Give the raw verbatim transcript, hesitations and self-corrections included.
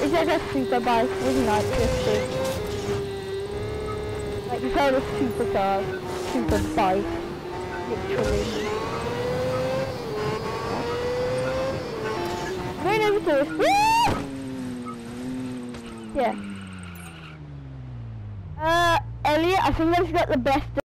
It's like a super bike, really nice drifting. Like you tell the supercar, super bike, literally. I'm going over to this. Woo! Yeah. Uh, Elliot, I think I just got the best